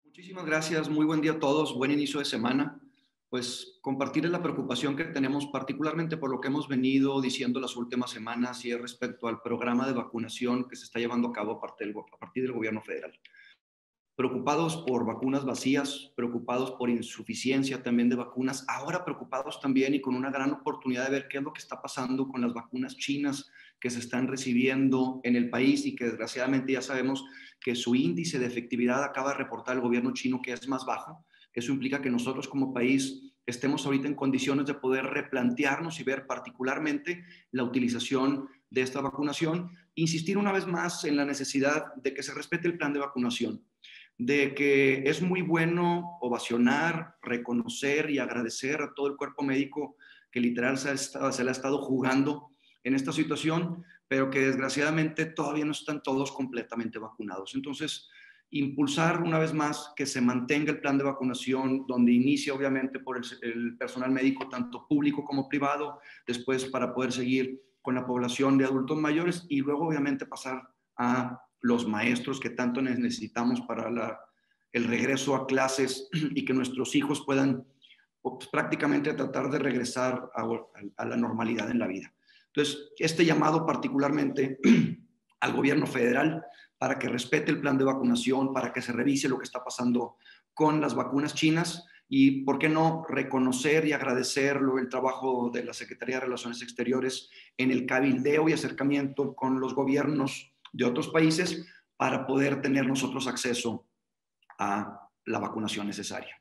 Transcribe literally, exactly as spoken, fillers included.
Muchísimas gracias, muy buen día a todos, buen inicio de semana. Pues compartirles la preocupación que tenemos particularmente por lo que hemos venido diciendo las últimas semanas y es respecto al programa de vacunación que se está llevando a cabo a partir del, a partir del gobierno federal. Preocupados por vacunas vacías, preocupados por insuficiencia también de vacunas, ahora preocupados también y con una gran oportunidad de ver qué es lo que está pasando con las vacunas chinas que se están recibiendo en el país y que desgraciadamente ya sabemos que su índice de efectividad acaba de reportar el gobierno chino que es más bajo. Eso implica que nosotros como país estemos ahorita en condiciones de poder replantearnos y ver particularmente la utilización de esta vacunación. Insistir una vez más en la necesidad de que se respete el plan de vacunación, de que es muy bueno ovacionar, reconocer y agradecer a todo el cuerpo médico que literal se, ha estado, se le ha estado jugando en esta situación, pero que desgraciadamente todavía no están todos completamente vacunados. Entonces, impulsar una vez más que se mantenga el plan de vacunación, donde inicia obviamente por el, el personal médico, tanto público como privado, después para poder seguir con la población de adultos mayores y luego obviamente pasar a los maestros que tanto necesitamos para la, el regreso a clases y que nuestros hijos puedan pues, prácticamente tratar de regresar a, a la normalidad en la vida. Entonces, este llamado particularmente al gobierno federal para que respete el plan de vacunación, para que se revise lo que está pasando con las vacunas chinas y, ¿por qué no?, reconocer y agradecer el trabajo de la Secretaría de Relaciones Exteriores en el cabildeo y acercamiento con los gobiernos de otros países para poder tener nosotros acceso a la vacunación necesaria.